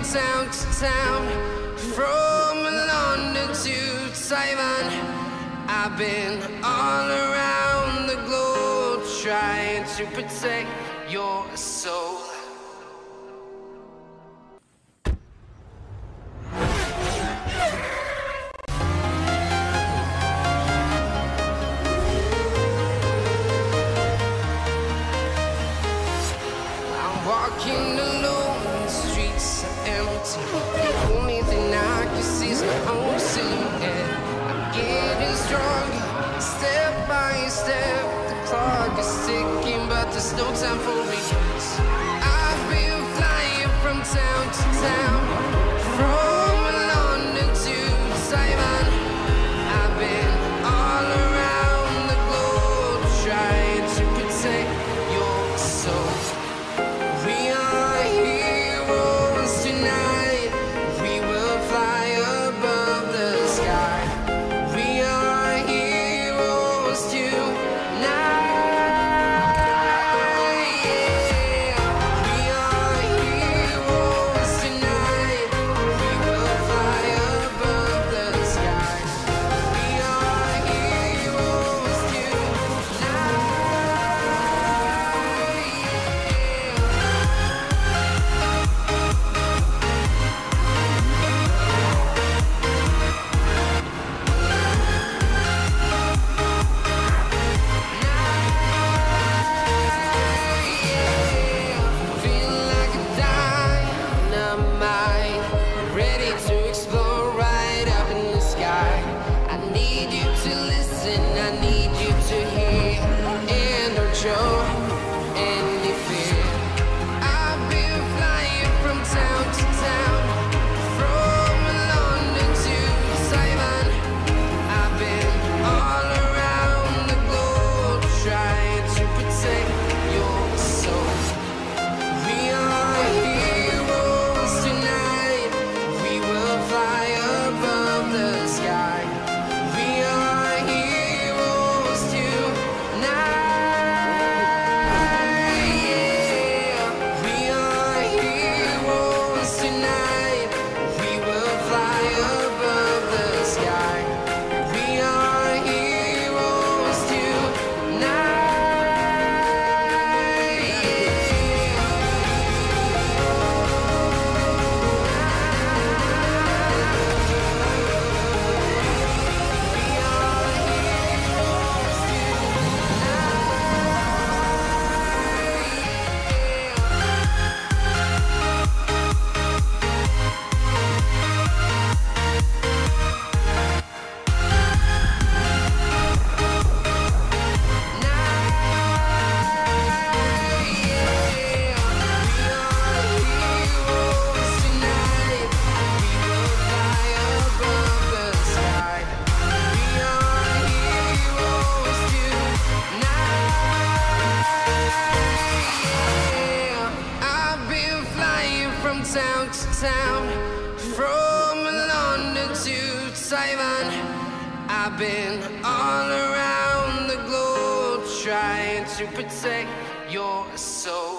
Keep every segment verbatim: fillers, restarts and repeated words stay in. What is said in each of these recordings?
town to town, from London to Taiwan. I've been all around the globe trying to protect your soul. Walking alone, the streets are empty. The only thing I can see is my own silhouette. I'm getting stronger, step by step. The clock is ticking, but there's no time for regrets. I've been flying from town to town, from London to Taiwan. I've been all around the globe trying to protect your soul. We are heroes tonight. We will fly above the sky. We are heroes tonight. Yeah. We are heroes tonight. We will fly above the sky. We are heroes town to town, from London to Taiwan. I've been all around the globe trying to protect your soul.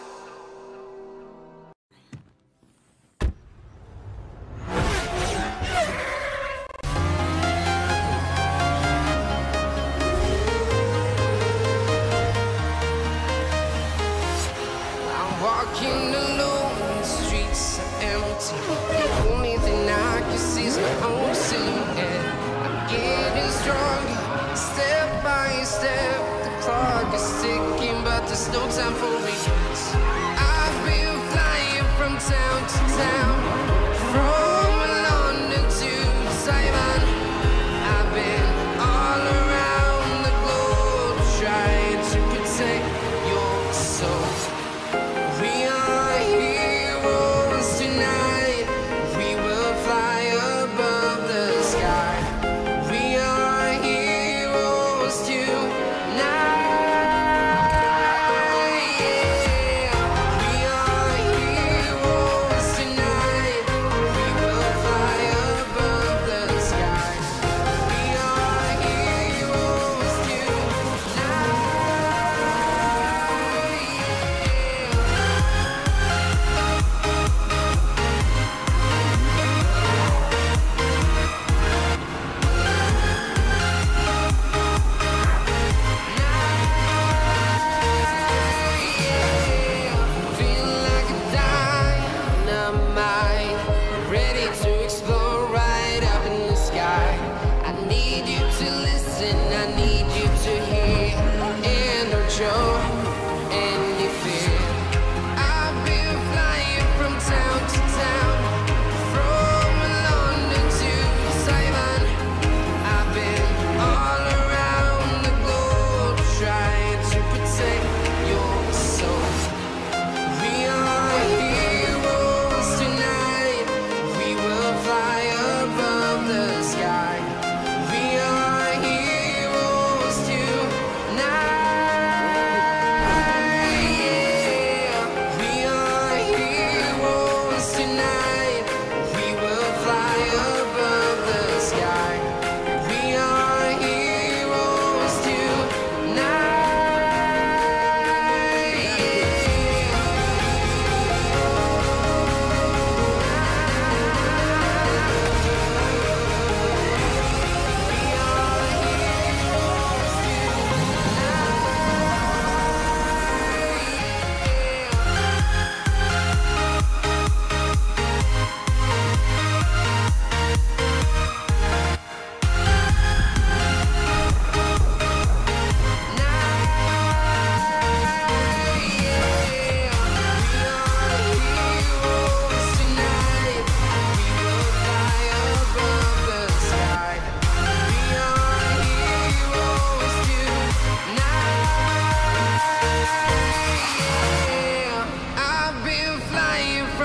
Walking alone, the streets are empty. The only thing I can see is my own silhouette. I'm getting stronger, step by step. The clock is ticking, but there's no time for me.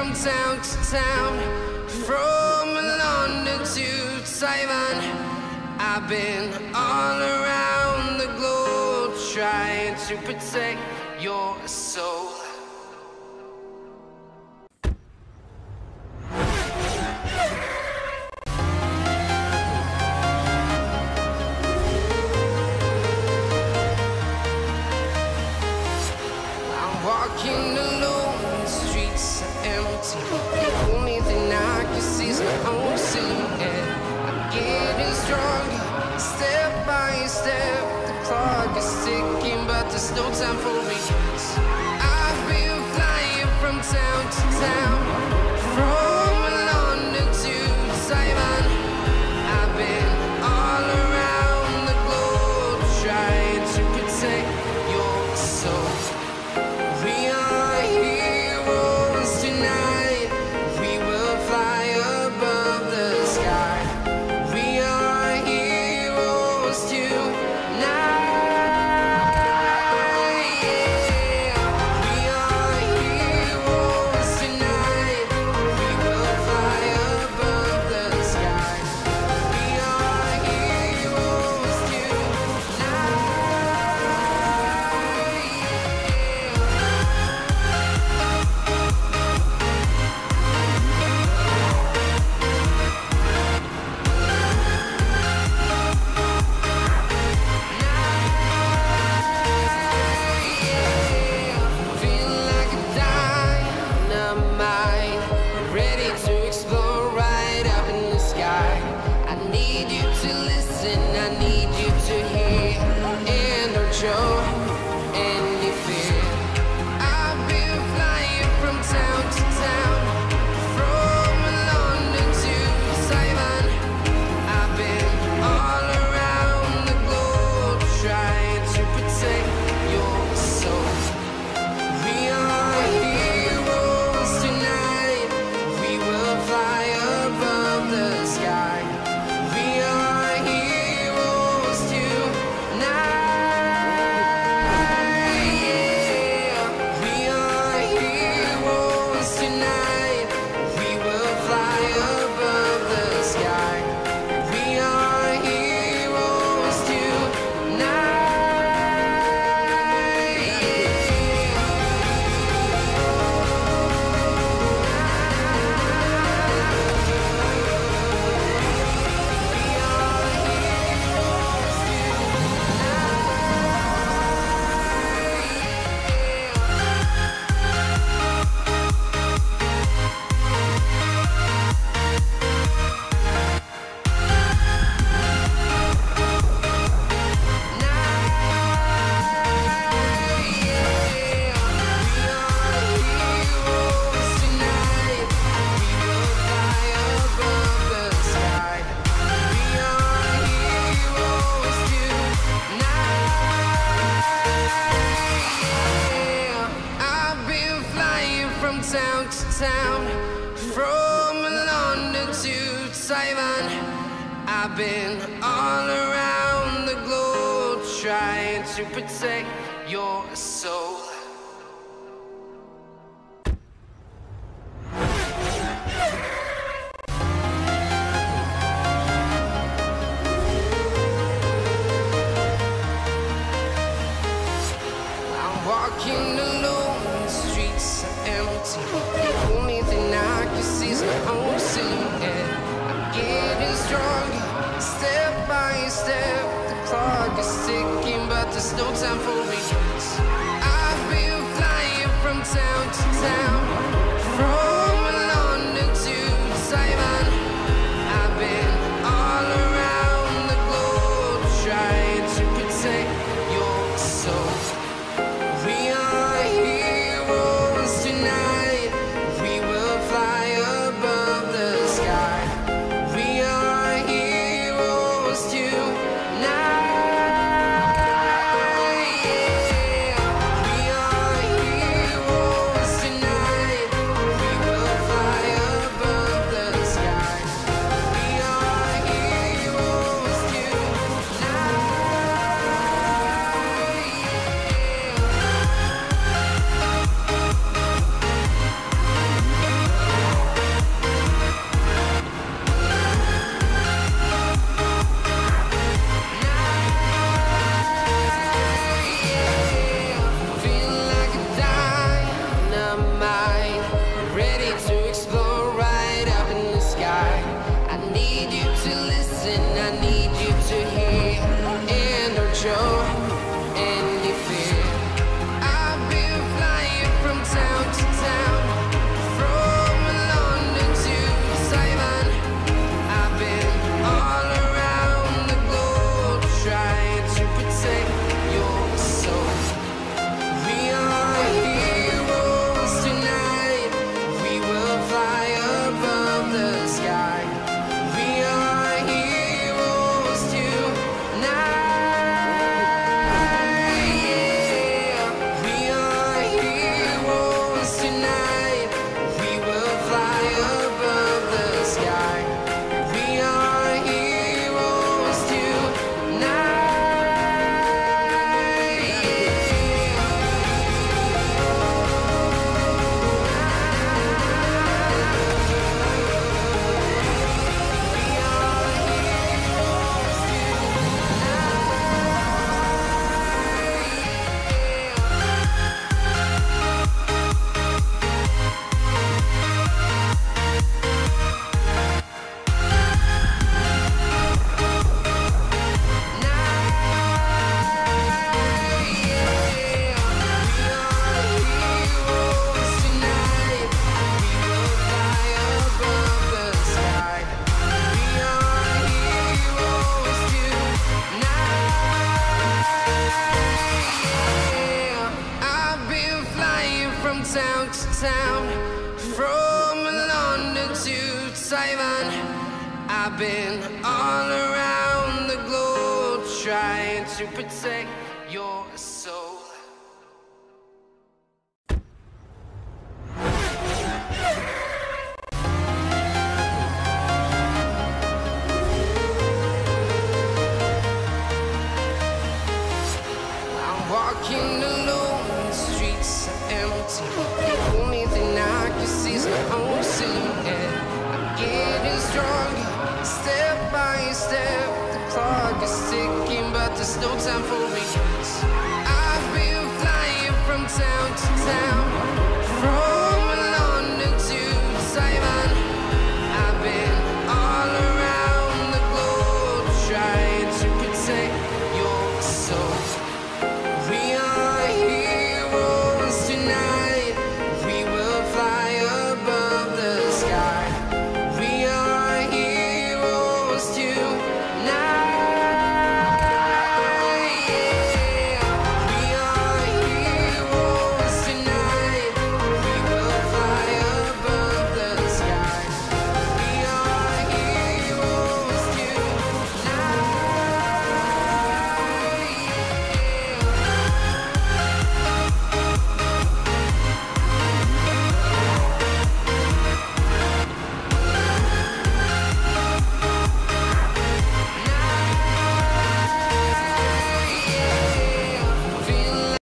from town to town, from London to Taiwan. I've been all around the globe trying to protect your soul. Walking alone, the streets are empty. The only thing I can see is my own silhouette. I'm getting stronger, step by step. The clock is ticking, but there's no time for me. I've been flying from town to town, from London to Taiwan. I've been all around the globe trying to protect your soul. We are heroes tonight. We will fly above the sky. We are heroes tonight. Yeah. We are heroes tonight. We will fly above the sky. We are heroes tonight. Feel like a dynamite, ready to explore right up in the sky. I need you to listen, I need you to hear, and don't show any fear. I've been flying from town to town, from London to Taiwan. I've been all around the globe trying to protect your soul. We are heroes tonight. We will fly above the sky. We are heroes tonight. Yeah. We are heroes tonight. We will fly above the sky. We are heroes town to town, from London to Taiwan. I've been all around the globe trying to protect your soul. I'm walking alone, the streets are empty. The only thing I can see is my own silhouette. I'm getting stronger, step by step. The clock is ticking, but there's no time for me. I've to Taiwan. I've been all around the globe trying to protect your